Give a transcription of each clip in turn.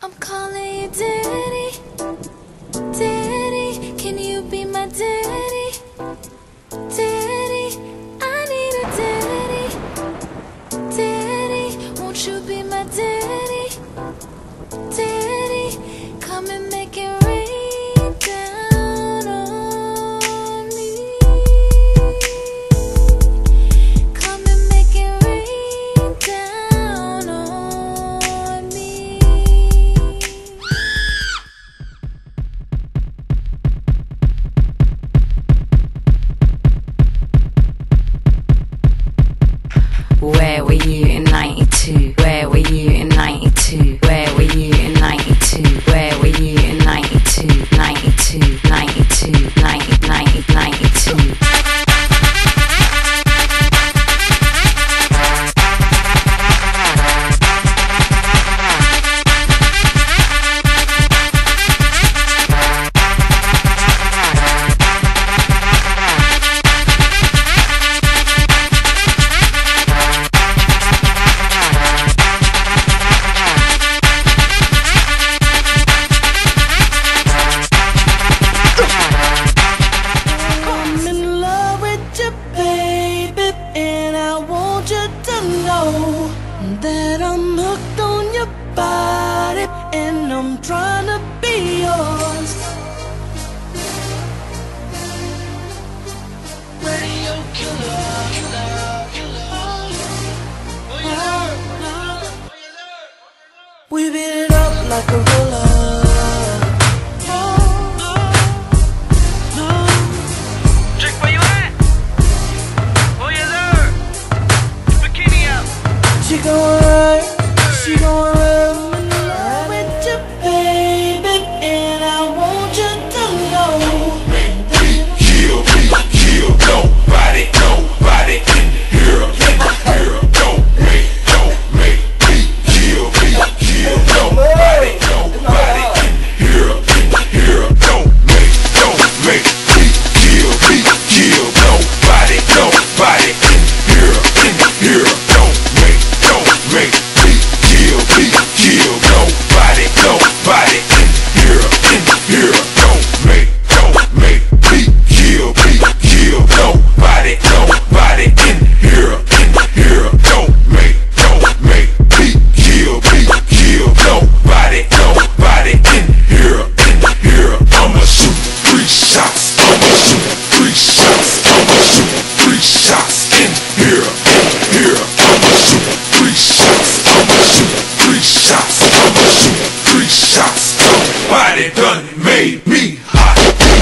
I'm calling you daddy, daddy, can you be my daddy, daddy, I need a daddy, daddy, won't you be my daddy, daddy, come and make it rain down on me, come and make it rain down on me. Where were you in 92? Where were you in 92? Where were you in 92? Where were you in 92? 92, 92, 90, 90, 92. That I'm hooked on your body and I'm trying to be yours. Radio killer, we beat it up like a gorilla. She gon' run in love with you, baby, and I want you to know. Kill, nobody in here, don't make me kill, nobody in here, don't make me kill, nobody in here, don't make me kill, nobody in here, don't make me kill, nobody in here, don't make me kill, nobody in here, I'ma shoot 3 shots, I'ma shoot 3 shots, I'ma shoot 3 shots in here, I'ma shoot 3 shots, I'ma shoot 3 shots, I'ma shoot 3 shots, somebody done made me hot.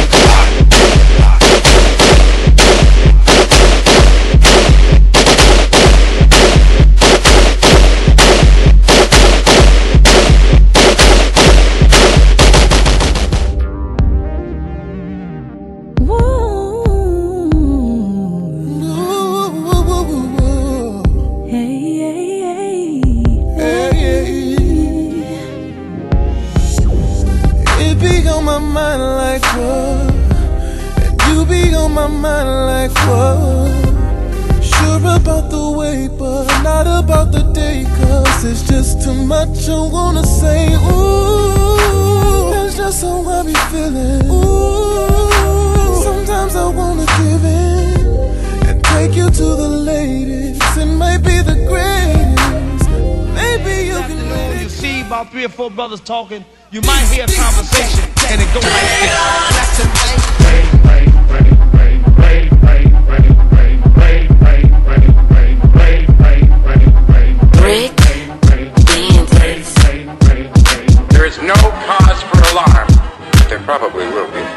My mind like what? And you be on my mind like what? Sure about the way, but not about the day, 'cause it's just too much I wanna say. Ooh, that's just how I be feeling. Ooh, sometimes I wanna give in and take you to the latest. It might be the greatest. Maybe you can let it. You see about 3 or 4 brothers talking, you might hear a conversation, and it goes like this. Brick Bandits. There is no cause for alarm. There probably will be.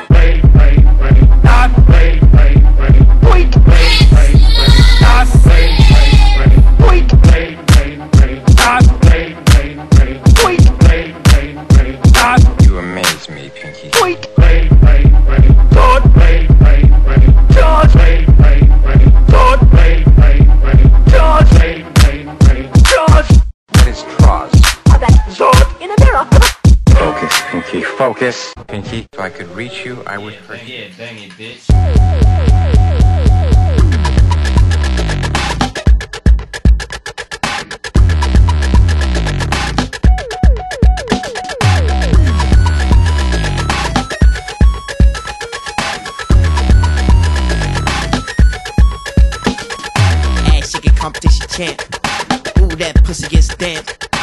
You amaze me, Pinky. What is Troz? In a mirror. Focus, Pinky, focus. Pinky, if I could reach you, I would forgive. Bang it, bitch. camp. Ooh, that pussy gets damp.